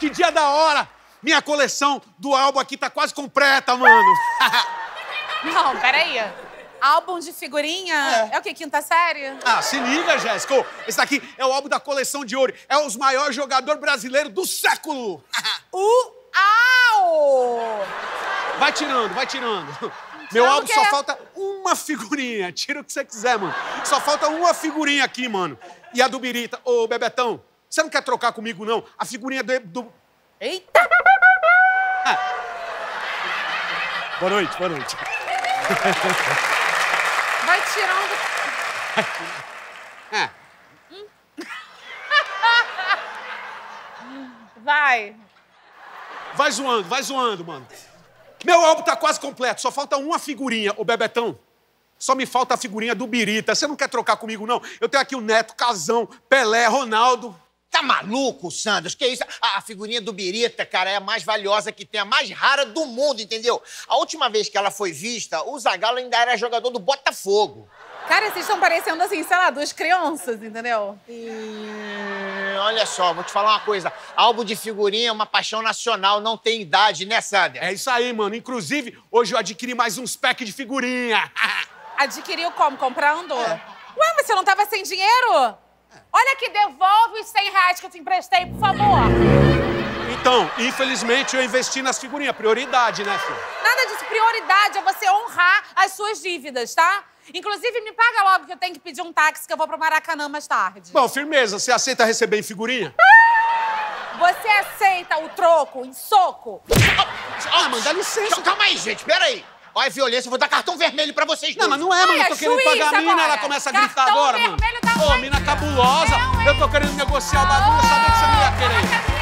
Que dia da hora! Minha coleção do álbum aqui tá quase completa, mano. Não, peraí. Álbum de figurinha? É o quê? Quinta série? Ah, se liga, Jéssica. Ô, esse daqui é o álbum da coleção de ouro. É os maiores jogadores brasileiros do século. Uau! Vai tirando, vai tirando. Meu álbum só falta uma figurinha. Tira o que você quiser, mano. Só falta uma figurinha aqui, mano. E a do Birita. Ô, Bebetão, você não quer trocar comigo, não? A figurinha do... Eita! Ah. Boa noite, boa noite. Vai tirando... É. Vai. Vai zoando, mano. Meu álbum tá quase completo, só falta uma figurinha. Ô, Bebetão, só me falta a figurinha do Birita. Você não quer trocar comigo, não? Eu tenho aqui o Neto, Casão, Pelé, Ronaldo. Tá maluco, Sanders? Que isso? A figurinha do Birita, cara, é a mais valiosa que tem, a mais rara do mundo, entendeu? A última vez que ela foi vista, o Zagallo ainda era jogador do Botafogo. Cara, vocês estão parecendo assim, sei lá, duas crianças, entendeu? Olha só, vou te falar uma coisa. Álbum de figurinha é uma paixão nacional, não tem idade, né, Sanders? É isso aí, mano. Inclusive, hoje eu adquiri mais uns packs de figurinha. Adquiriu como? Comprando? Ué, mas você não tava sem dinheiro? Olha aqui, devolve os 100 reais que eu te emprestei, por favor. Então, infelizmente, eu investi nas figurinhas. Prioridade, né, filho? Nada disso. Prioridade é você honrar as suas dívidas, tá? Inclusive, me paga logo que eu tenho que pedir um táxi que eu vou pro Maracanã mais tarde. Bom, firmeza. Você aceita receber em figurinha? Você aceita o troco em soco? Mano, dá licença. Calma aí, gente, peraí. Olha a violência, eu vou dar cartão vermelho pra vocês dois. Não, mas não é, mano. Eu tô querendo pagar a mina, ela começa a gritar agora, mano. Ô, mina cabulosa. Eu tô querendo negociar o bagulho, eu sabia que você não ia querer.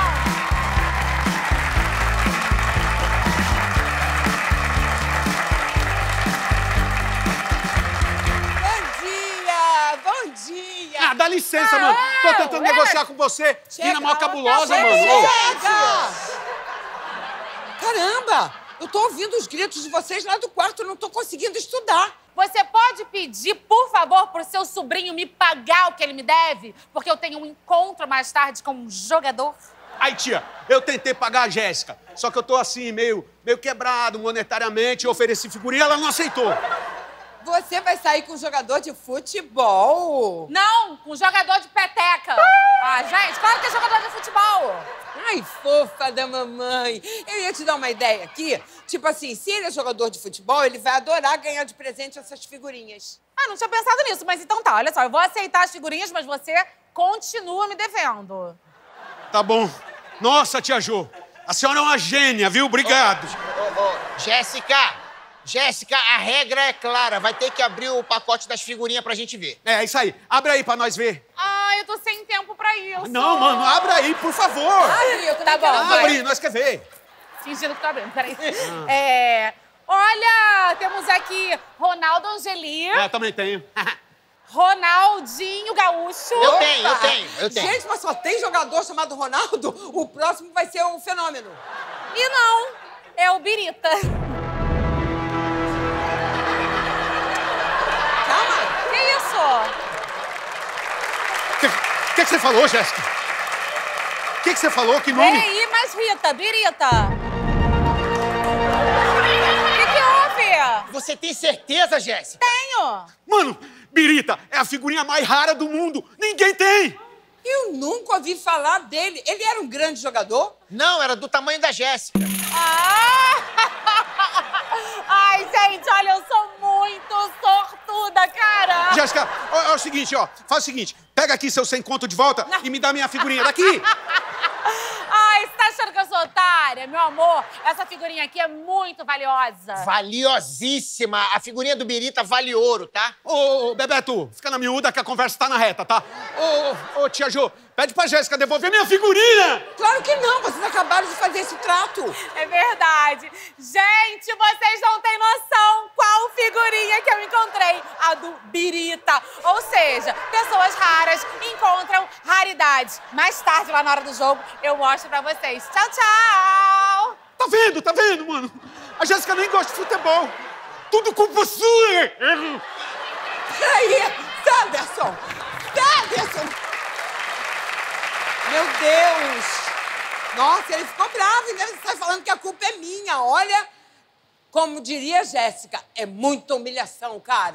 Bom dia! Ah, dá licença, mano. Tô tentando negociar com você. Mina mó cabulosa, mano. Chega! Caramba! Eu tô ouvindo os gritos de vocês lá do quarto, eu não tô conseguindo estudar. Você pode pedir, por favor, pro seu sobrinho me pagar o que ele me deve? Porque eu tenho um encontro mais tarde com um jogador. Aí, tia, eu tentei pagar a Jéssica. Só que eu tô assim, meio quebrado monetariamente. Eu ofereci figurinha, ela não aceitou. Você vai sair com um jogador de futebol? Não, com um jogador de peteca. Ah, gente, claro que é jogador de futebol. Ai, fofa da mamãe. Eu ia te dar uma ideia aqui. Tipo assim, se ele é jogador de futebol, ele vai adorar ganhar de presente essas figurinhas. Ah, não tinha pensado nisso, mas então tá, olha só. Eu vou aceitar as figurinhas, mas você continua me devendo. Tá bom. Nossa, tia Jô, a senhora é uma gênia, viu? Obrigado. Jéssica, a regra é clara. Vai ter que abrir o pacote das figurinhas pra gente ver. É, isso aí. Abre aí pra nós ver. Ah, eu tô sem tempo pra isso. Não, mano, abre aí, por favor. Abre, eu também quero ver. Abre, nós quer ver. Fingindo que tô abrindo, peraí. Olha, temos aqui Ronaldo Angeli. É, eu também tenho. Ronaldinho Gaúcho. Eu tenho. Gente, mas só tem jogador chamado Ronaldo? O próximo vai ser um fenômeno. E não, é o Birita. Calma. Que isso? O que você falou, Jéssica? O que você falou? Que nome? Peraí, mas Rita, Birita. O que houve? Você tem certeza, Jéssica? Tenho. Mano, Birita é a figurinha mais rara do mundo. Ninguém tem. Eu nunca ouvi falar dele. Ele era um grande jogador? Não, era do tamanho da Jéssica. Ai, gente, olha, eu sou muito sortuda, cara. Jéssica, é o seguinte, ó. Faz o seguinte. Pega aqui seu 100 conto de volta e me dá minha figurinha daqui. Ai, você tá achando que eu sou otária? Meu amor, essa figurinha aqui é muito valiosa. Valiosíssima. A figurinha do Birita vale ouro, tá? Ô, Bebeto, fica na miúda que a conversa tá na reta, tá? Ô, tia Jô, pede pra Jéssica devolver minha figurinha. Claro que não, vocês acabaram de fazer esse trato. É verdade. Gente, vocês não têm noção qual figurinha que eu encontrei. A do Birita. Ou seja, pessoas raras encontram raridades. Mais tarde, lá na hora do jogo, eu mostro pra vocês. Tchau, tchau! Tá vendo, mano? A Jéssica nem gosta de futebol. Tudo culpa sua. Peraí, Sanderson! Sanderson! Meu Deus! Nossa, ele ficou bravo, ainda sai falando que a culpa é minha. Olha, como diria Jéssica, é muita humilhação, cara.